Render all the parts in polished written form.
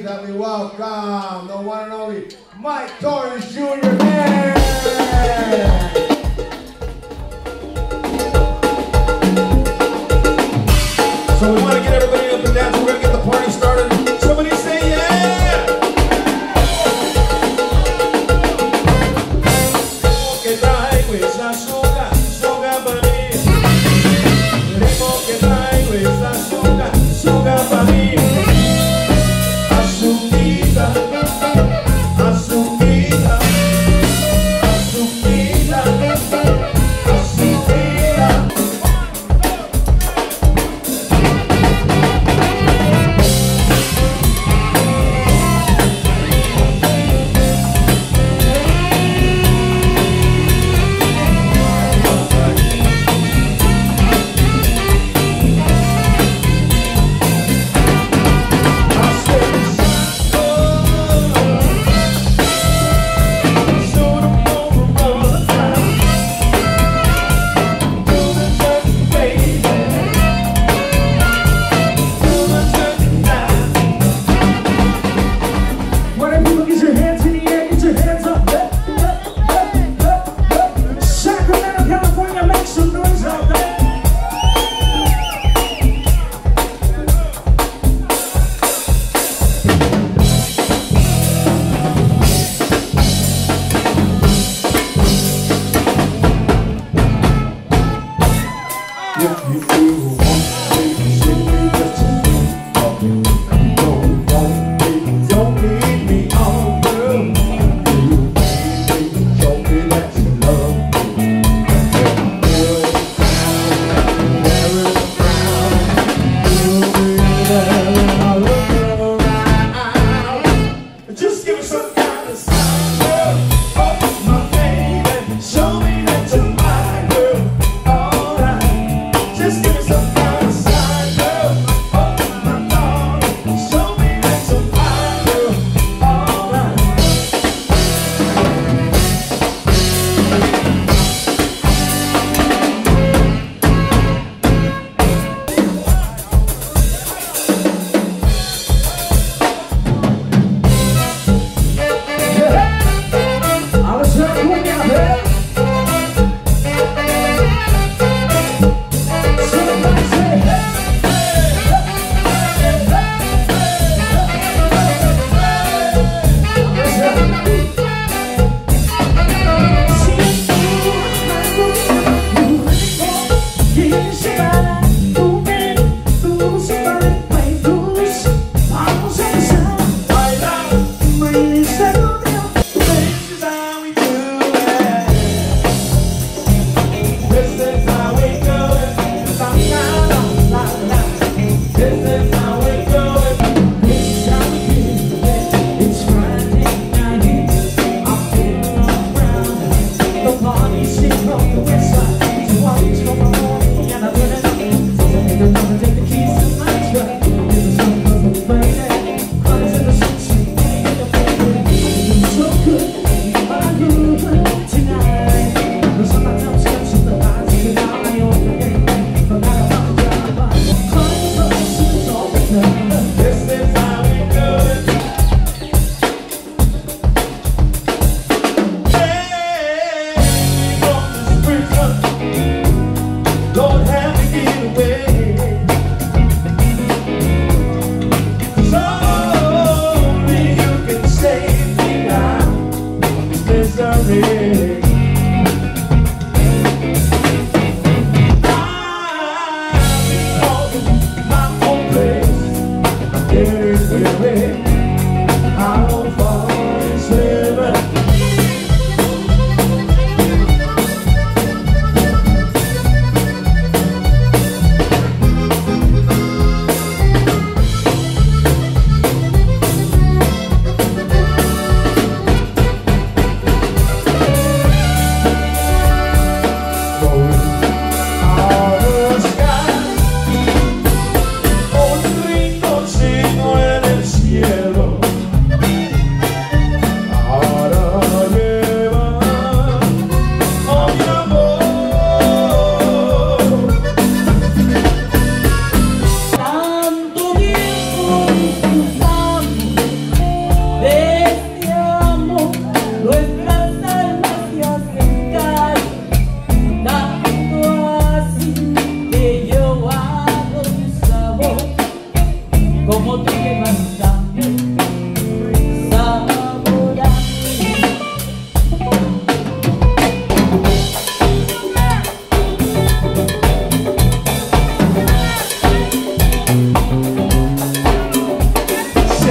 please help me welcome the one and only Mike Torrance Jr. Man. So we want to get everybody up and down, so we're going to get the party started. Somebody say yeah! Que traigo es azúcar, azúcar para mí. El ritmo que traigo es azúcar, azúcar para mí. Azuquita, azuquita, azuquita, azuquita.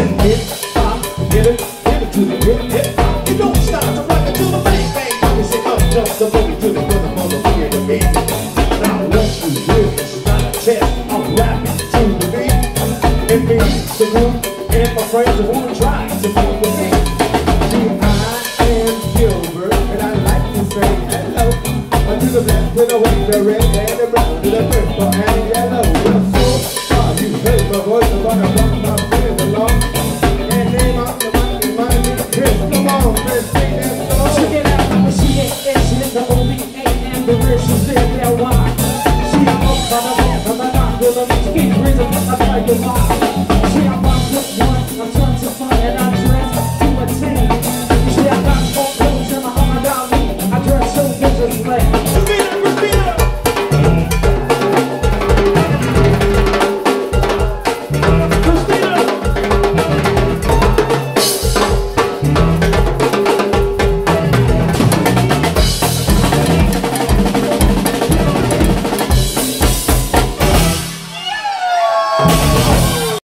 said hip it to the hip hop. You don't stop to rock it to the bang bang. You say up jump the boogie to the rhythm of the boogie to me. Now let's do this. It's not a test. I'm rapping to the beat. It means the group and my friends who wanna try to fuck with me. I am Gilbert and I like to say hello. To the black, to the white, the red, and the brown, to the purple and yellow. So far you heard my voice, I'm gonna rock my friends along. And name out the money, Chris, come on, let's sing that song. Check it out, I'm a C-A-S, the O-B-A, and the rest is there, why? See, I'm up on the band, I'm not with a mix, keep reason, I try to lie. See, I'm on with one, I'm trying to find, and I dress to a team. See, I got more clothes and my arm down me, I dress so good just like